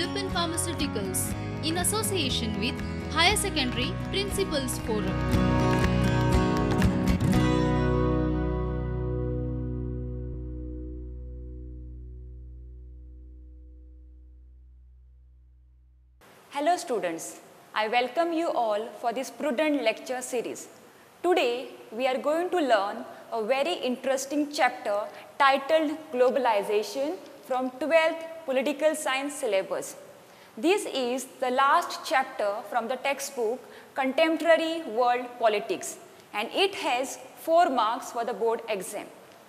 Development Pharmaceuticals in association with Higher Secondary Principals Forum. Hello students, I welcome you all for this Prudent lecture series. Today we are going to learn a very interesting chapter titled Globalization from 12th Political Science syllabus. This is the last chapter from the textbook Contemporary World Politics and it has 4 marks for the board exam.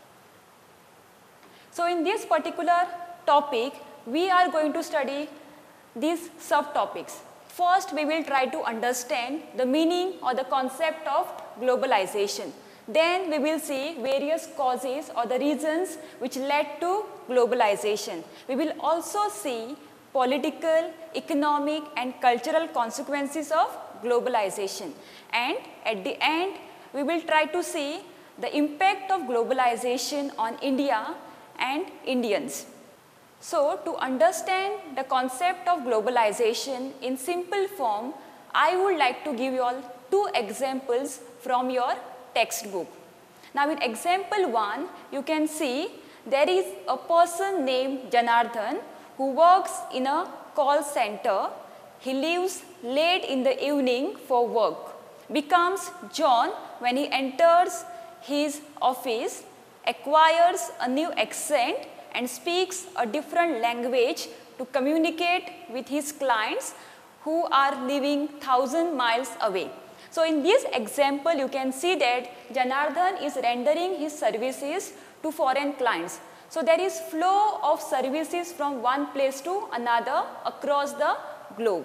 So in this particular topic we are going to study these subtopics. First, we will try to understand the meaning or the concept of globalization. Then we will see various causes or the reasons which led to globalization. We will also see political, economic and cultural consequences of globalization. And at the end, we will try to see the impact of globalization on India and Indians. So, to understand the concept of globalization in simple form, I would like to give you all 2 examples from your textbook. Now, in example 1, you can see there is a person named Janardhan who works in a call center. He leaves late in the evening for work, becomes John when he enters his office, acquires a new accent and speaks a different language to communicate with his clients who are living 1,000 miles away. So in this example, you can see that Janardhan is rendering his services to foreign clients. So there is flow of services from one place to another across the globe.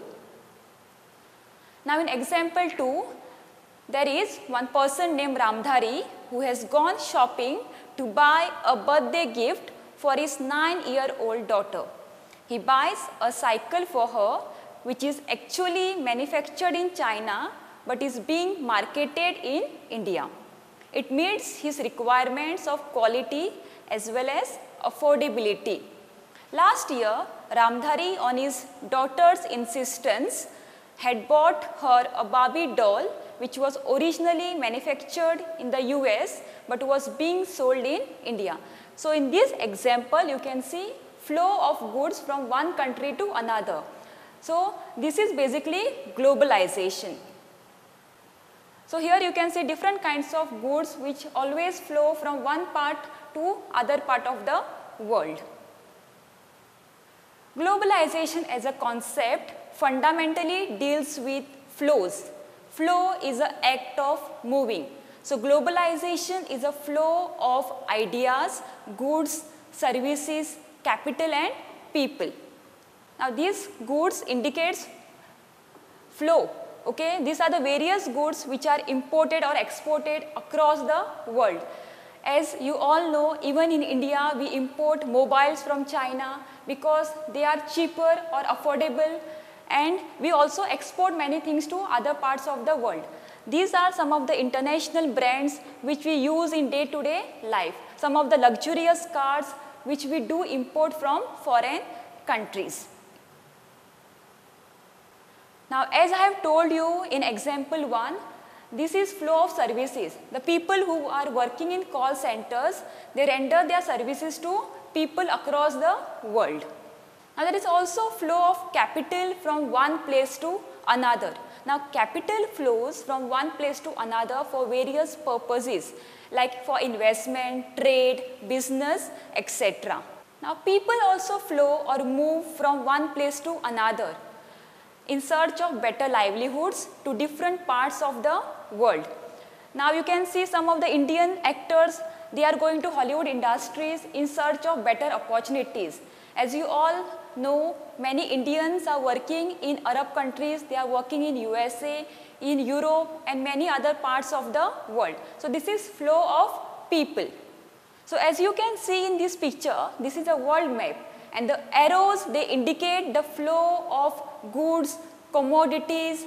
Now in example 2, there is one person named Ramdhari who has gone shopping to buy a birthday gift for his 9-year-old daughter. He buys a cycle for her which is actually manufactured in China but is being marketed in India. It meets his requirements of quality as well as affordability. Last year, Ramdhari on his daughter's insistence had bought her a Barbie doll which was originally manufactured in the US but was being sold in India. So in this example, you can see flow of goods from one country to another. So this is basically globalization. So here you can see different kinds of goods which always flow from one part to other part of the world. Globalization as a concept fundamentally deals with flows. Flow is an act of moving. So globalization is a flow of ideas, goods, services, capital and people. Now these goods indicates flow. Okay, these are the various goods which are imported or exported across the world. As you all know, even in India we import mobiles from China because they are cheaper or affordable, and we also export many things to other parts of the world. These are some of the international brands which we use in day-to-day life. Some of the luxurious cars which we do import from foreign countries. Now, as I have told you in example 1, this is flow of services. The people who are working in call centers, they render their services to people across the world. Now, there is also flow of capital from one place to another. Now, capital flows from one place to another for various purposes like for investment, trade, business, etc. Now, people also flow or move from one place to another in search of better livelihoods to different parts of the world. Now, you can see some of the Indian actors, they are going to Hollywood industries in search of better opportunities. As you all know, many Indians are working in Arab countries, they are working in USA, in Europe and many other parts of the world. So this is flow of people. So as you can see in this picture, this is a world map and the arrows, they indicate the flow of goods, commodities,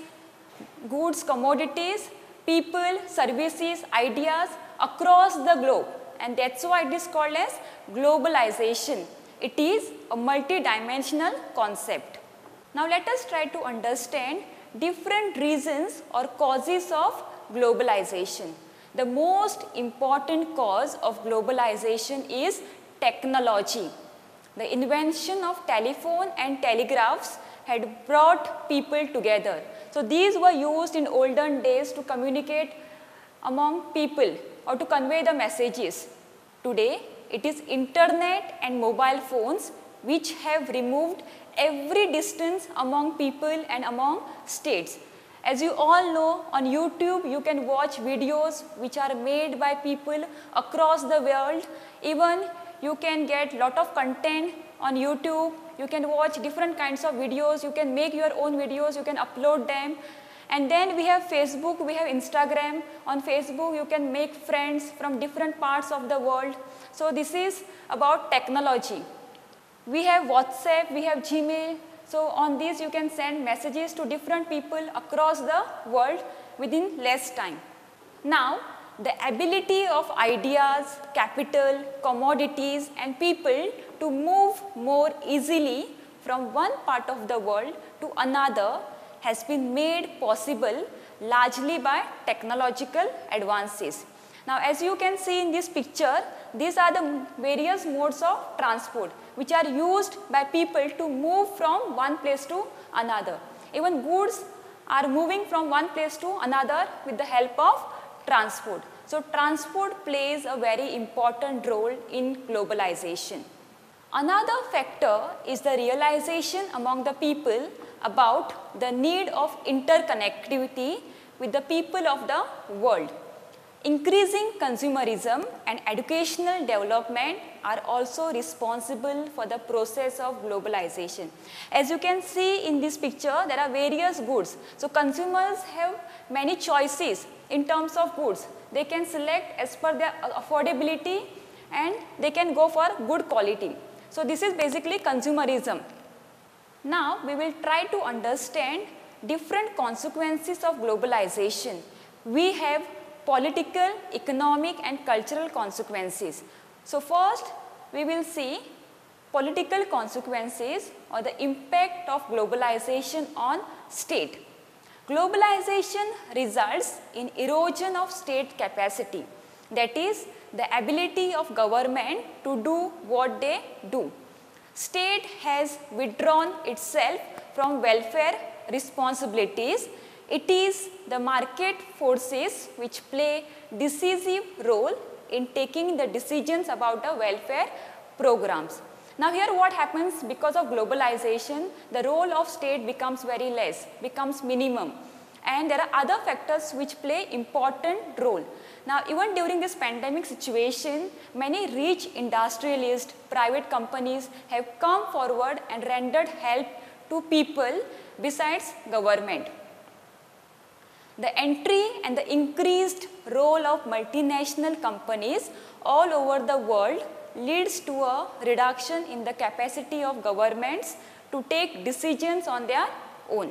people, services, ideas across the globe, and that's why it is called as globalization. It is a multi-dimensional concept. Now let us try to understand different reasons or causes of globalization. The most important cause of globalization is technology. The invention of telephone and telegraphs had brought people together. So these were used in olden days to communicate among people or to convey the messages. Today, it is internet and mobile phones which have removed every distance among people and among states. As you all know, on YouTube you can watch videos which are made by people across the world. Even you can get lot of content on YouTube. You can watch different kinds of videos. You can make your own videos. You can upload them. And then we have Facebook, we have Instagram. On Facebook you can make friends from different parts of the world. So this is about technology. We have WhatsApp, we have Gmail. So on these you can send messages to different people across the world within less time. Now the ability of ideas, capital, commodities and people to move more easily from one part of the world to another has been made possible largely by technological advances. Now as you can see in this picture, these are the various modes of transport which are used by people to move from one place to another. Even goods are moving from one place to another with the help of transport. So transport plays a very important role in globalization. Another factor is the realization among the people about the need of interconnectivity with the people of the world. Increasing consumerism and educational development are also responsible for the process of globalization. As you can see in this picture, there are various goods. So consumers have many choices in terms of goods. They can select as per their affordability and they can go for good quality. So this is basically consumerism. Now we will try to understand different consequences of globalization. We have political, economic and cultural consequences. So first we will see political consequences or the impact of globalization on state. Globalization results in erosion of state capacity, that is the ability of government to do what they do. State has withdrawn itself from welfare responsibilities. It is the market forces which play decisive role in taking the decisions about the welfare programs. Now here what happens because of globalization, the role of state becomes very less, becomes minimum, and there are other factors which play important role. Now even during this pandemic situation, many rich industrialists, private companies have come forward and rendered help to people besides government. The entry and the increased role of multinational companies all over the world leads to a reduction in the capacity of governments to take decisions on their own.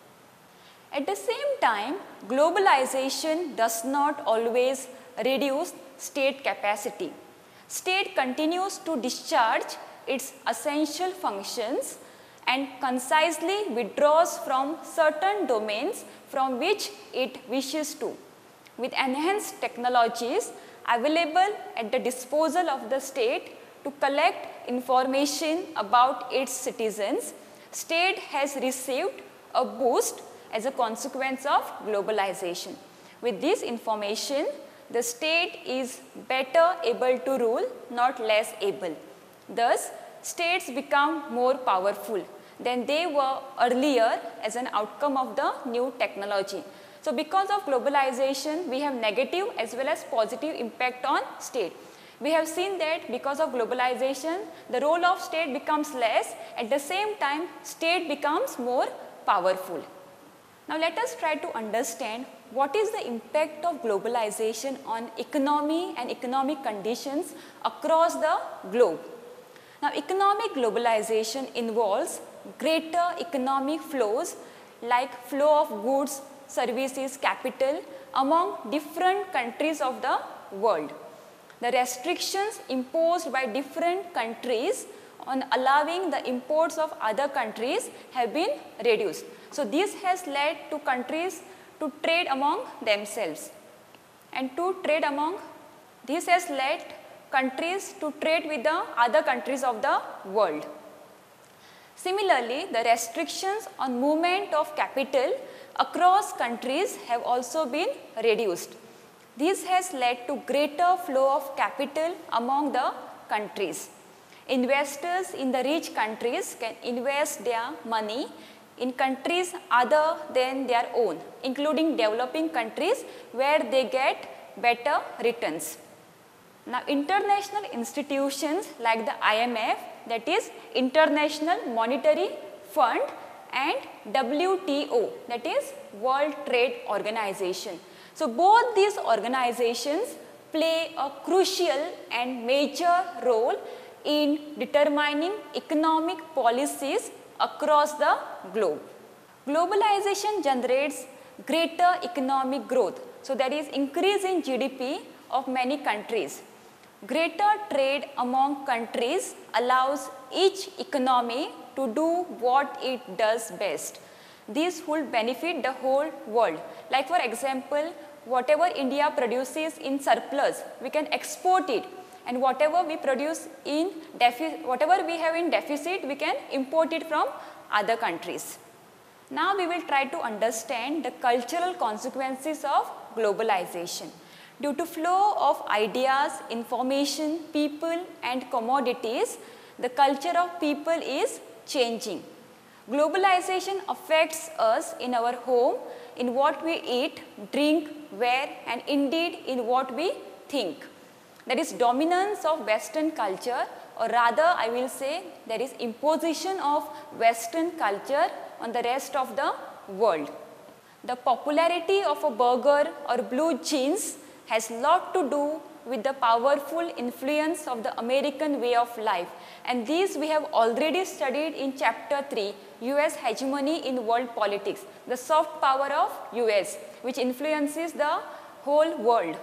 At the same time, globalization does not always reduce state capacity. State continues to discharge its essential functions and concisely withdraws from certain domains from which it wishes to. With enhanced technologies available at the disposal of the state to collect information about its citizens, state has received a boost as a consequence of globalization. With this information, the state is better able to rule, not less able. Thus, states become more powerful than they were earlier as an outcome of the new technology. So because of globalization, we have negative as well as positive impact on state. We have seen that because of globalization, the role of state becomes less. At the same time, state becomes more powerful. Now let us try to understand what is the impact of globalization on economy and economic conditions across the globe. Now economic globalization involves greater economic flows like flow of goods, services, capital among different countries of the world. The restrictions imposed by different countries on allowing the imports of other countries have been reduced. So this has led to countries to trade among themselves, and this has led countries to trade with the other countries of the world. Similarly, the restrictions on movement of capital across countries have also been reduced. This has led to greater flow of capital among the countries. Investors in the rich countries can invest their money in countries other than their own, including developing countries where they get better returns. Now, international institutions like the IMF, that is International Monetary Fund, and WTO, that is World Trade Organization. So, both these organizations play a crucial and major role in determining economic policies across the globe. Globalization generates greater economic growth. So, there is increase in GDP of many countries. Greater trade among countries allows each economy to do what it does best. This will benefit the whole world. Like for example, whatever India produces in surplus, we can export it, and whatever we produce in whatever we have in deficit, we can import it from other countries. Now we will try to understand the cultural consequences of globalization. Due to flow of ideas, information, people and commodities, the culture of people is changing. Globalization affects us in our home, in what we eat, drink, wear, and indeed in what we think. There is dominance of Western culture, or rather I will say there is imposition of Western culture on the rest of the world. The popularity of a burger or blue jeans has lot to do with the powerful influence of the American way of life, and these we have already studied in chapter 3, US hegemony in world politics, the soft power of US which influences the whole world.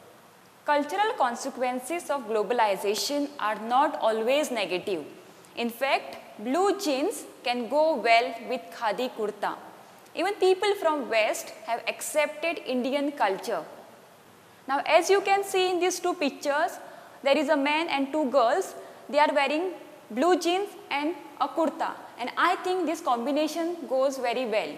Cultural consequences of globalization are not always negative. In fact, blue jeans can go well with khadi kurta. Even people from West have accepted Indian culture. Now, as you can see in these two pictures, there is a man and two girls. They are wearing blue jeans and a kurta, and I think this combination goes very well.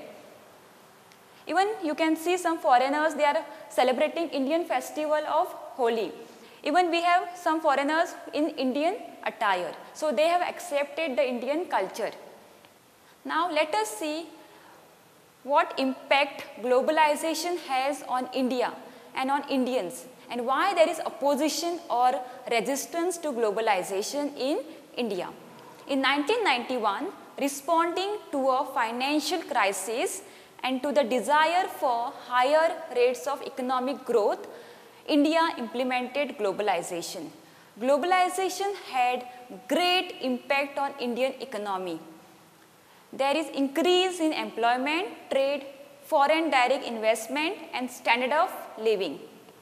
Even you can see some foreigners, they are celebrating Indian festival of Holi. Even we have some foreigners in Indian attire. So, they have accepted the Indian culture. Now, let us see what impact globalization has on India and on Indians, and why there is opposition or resistance to globalization in India. In 1991, responding to a financial crisis and to the desire for higher rates of economic growth, India implemented globalization. Globalization had great impact on Indian economy. There is increase in employment, trade, foreign direct investment and standard of living.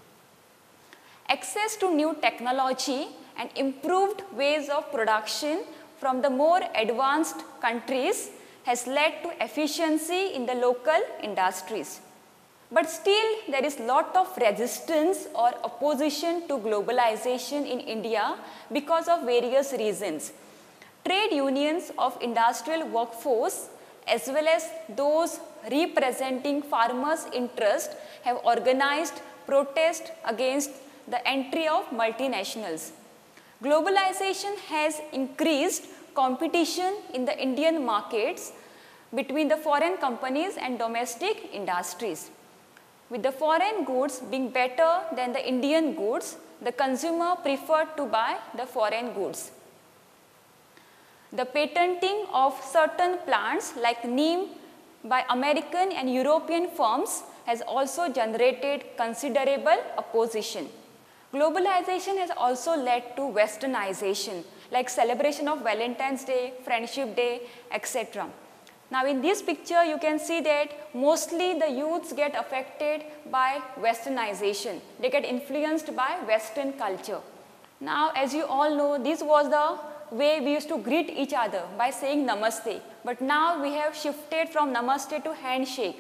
Access to new technology and improved ways of production from the more advanced countries has led to efficiency in the local industries. But still there is lot of resistance or opposition to globalization in India because of various reasons. Trade unions of industrial workforce as well as those representing farmers' interest have organized protest against the entry of multinationals. Globalization has increased competition in the Indian markets between the foreign companies and domestic industries. With the foreign goods being better than the Indian goods, the consumer preferred to buy the foreign goods. The patenting of certain plants like neem by American and European firms has also generated considerable opposition. Globalization has also led to westernization, like celebration of Valentine's Day, Friendship Day, etc. Now in this picture you can see that mostly the youths get affected by westernization. They get influenced by Western culture. Now as you all know, this was the way we used to greet each other by saying namaste. But now we have shifted from namaste to handshake.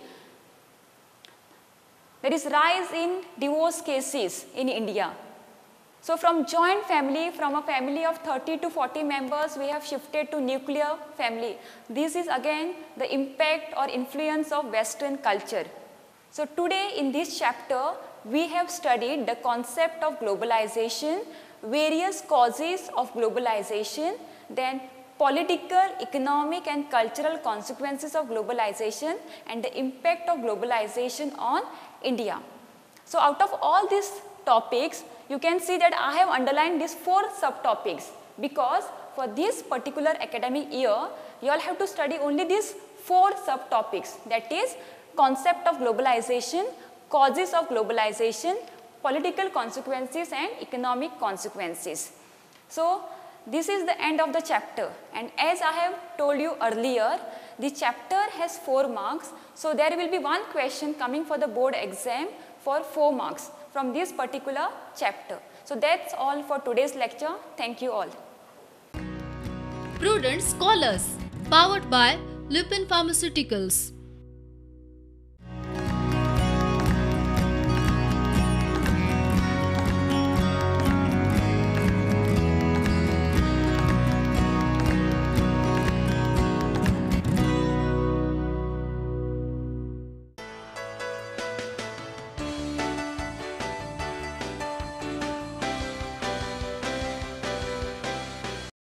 There is rise in divorce cases in India. So from joint family, from a family of 30 to 40 members, we have shifted to nuclear family. This is again the impact or influence of Western culture. So today in this chapter, we have studied the concept of globalization, various causes of globalization, then political, economic and cultural consequences of globalization and the impact of globalization on India. So out of all these topics, you can see that I have underlined these 4 subtopics because for this particular academic year, you all have to study only these 4 subtopics, that is concept of globalization, causes of globalization, political consequences and economic consequences. So this is the end of the chapter, and as I have told you earlier, the chapter has 4 marks, so there will be one question coming for the board exam for 4 marks from this particular chapter. So that's all for today's lecture. Thank you all. Prudent Scholars, powered by Lupin Pharmaceuticals.